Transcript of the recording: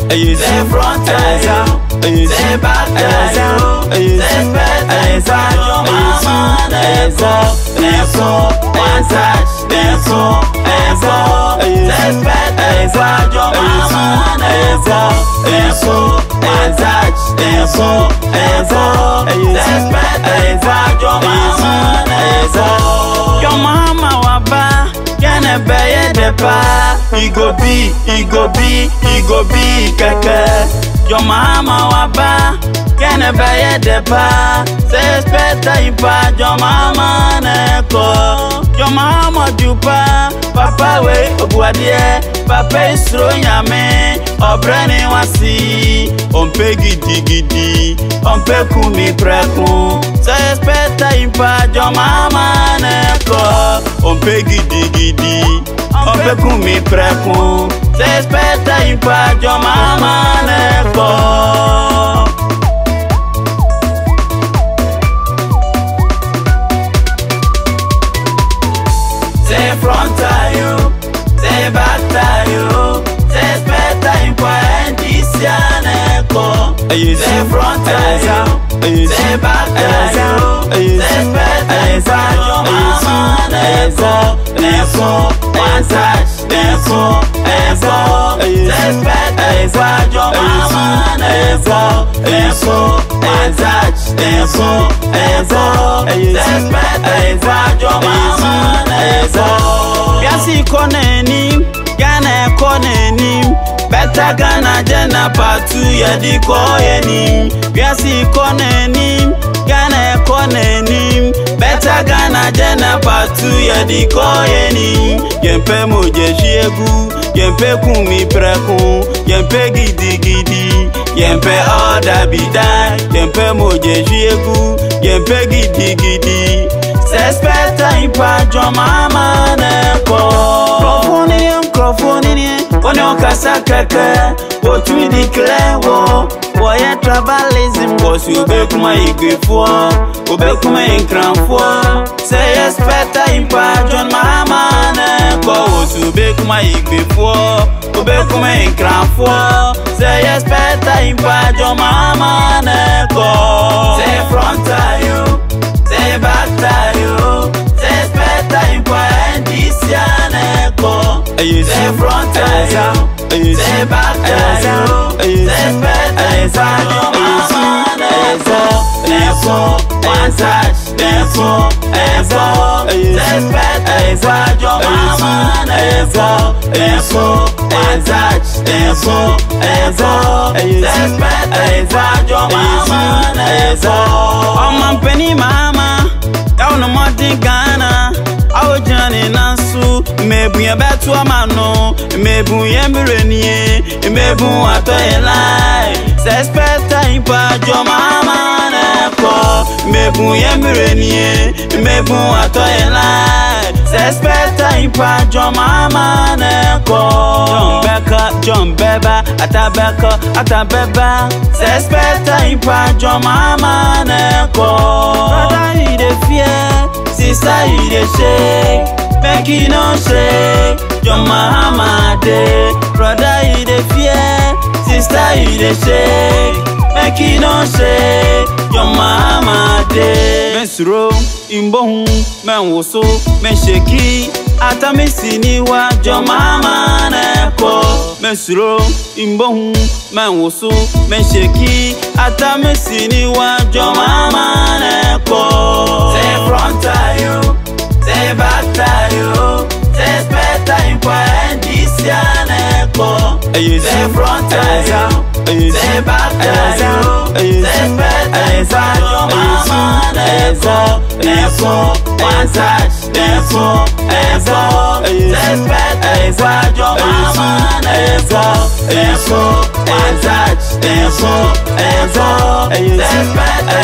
say front you, say back you, say better you find your mama. Never, one touch, never, say better you find your mama. Never, one touch, never, say better you find your mama. Your mama waba, can a bay the pa. He go be, kaka. Your mama waba, can a bay the pa. Say better you pa, your mama neko. Your mama dupa, papa we obuadie, papa is throwing a man, or branding wasi, on peggy digidi, on peku mi preku. Say better you pa, your mama neko, on peggy digidi, on peku mi preku. Say better you pa, your mama neko. Say front you, say back you, say better in point this yaneko. Say front you, say back you, say better in front your mama neko. One touch, say better in front your mama neko. One touch, say better in front your mama. Biasi koneni, Ghana koneni, better Ghana jena patu yedi koyeni. Biasi koneni, Ghana koneni, better Ghana jena patu yedi koyeni. Yempe moje jiegu, yempe kumi preku, yempe gidi, yempe oda bidai, yempe moje jiegu, yempe gidi. Sespeta impa jo mama neko. Crofoni, one okasa keke. What we declare wo ye tribalism. Cause you bekuma igifo, ubekuma inkramfo. Say espeta impa jo mama neko. You bekuma igifo, ubekuma inkramfo. Say espeta impa jo mama neko. Say front you, say back you, say better in point this yaneko. Say front you, say back you, say better in front your mama neko. One touch, say better in front your mama neko. One touch, say better in front your mama neko. I'm penny mama. Down on Martin Ghana, our journey Nansu, maybe a better mano, maybe Emberenie, maybe what I lie. Says better in your mama, maybe Emberenie, maybe what I lie. Says better in your mama, John Beba, Atabeba, says better in your mama, sister, you dey shake, make you no shake. Your mama dey, brother, you dey fear. Sister, you dey shake, make you no shake. Your mama dey. Mesro, imbohu, men woso, men sheki. Atami siniwa, your mama neko. Mesro, imbohu, men woso, men sheki. Atami siniwa, your mama neko. Say front you, say back you, say better in point this yaneko. Say front you, say back you, say better in front your mama neko. One touch, say better in front your mama neko. One touch, say better